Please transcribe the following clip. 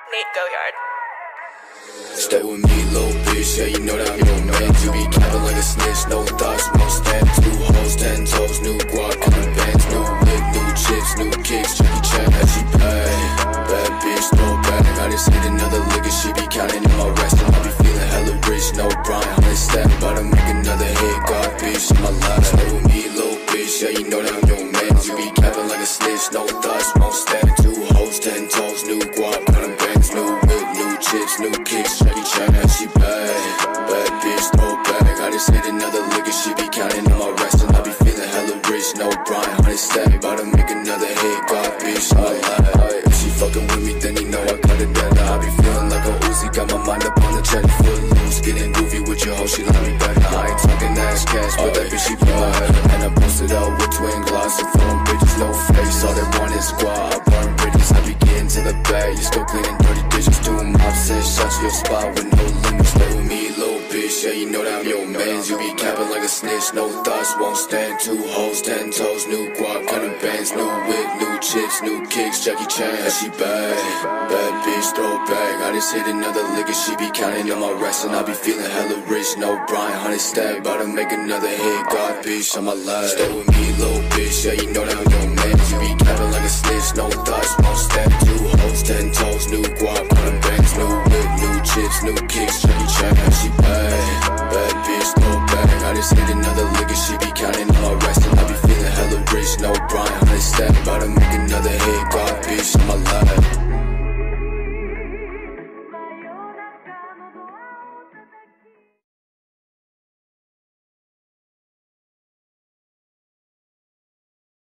Nate Goyard. Stay with me, little bitch, yeah, you know that I'm your man. You be capping like a snitch, no thoughts, won't stand. 2 hoes, 10 toes, new guap, counting bands, new whip, new chips, new kicks, Jackie Chan, how she pay. Bad bitch, throw back, I just hit another lick and she be counting in my rest. And I be feeling hella rich, no Brian, 100 step, about to make another hit, God bitch, in my life. Stay with me, little bitch, yeah, you know that I'm your man. You be capping like a snitch, no thoughts, won't stand. 2 hoes, 10 toes, new guap, counting bands, new whip, new chips, new kicks, Jackie Chan, how she pay. Bad bitch, throw back, I just hit another lick and she be counting in my rest. And I be feeling hella rich, no Brian, 100 step, about to make another hit, God bitch, in my life. If she fucking with me, then you know I cut it down. I be feeling like a Uzi, got my mind up on the check, foot loose, getting goofy with your hoe, she love me back. I ain't talking ass cash, but that bitch she be my head. And I posted out with twin glass and phone bitches, no face, all they want is squad. I burn bridges, I be getting to the bag, you still cleaning dirty dishes, 2 mops and shots to your spot with no limits. Stay with me, little bitch, yeah, you know that I'm your man. You be capping like a snitch, no thoughts, won't stand. 2 hoes, 10 toes, new guap, counting bands, new whip, new chips, new kicks, Jackie Chan, how she bad. Bad bitch, throw back, I just hit another lick and she be counting on my rest. And I be feeling hella rich, no Brian, 100 step, about to make another hit, God bitch, on my life. Stay with me, little bitch, yeah, you know that I'm your man. You be capping like a snitch, no thoughts, won't stand. 2 hoes, 10 toes, new guap, counting bands, new whip, new chips, new kicks,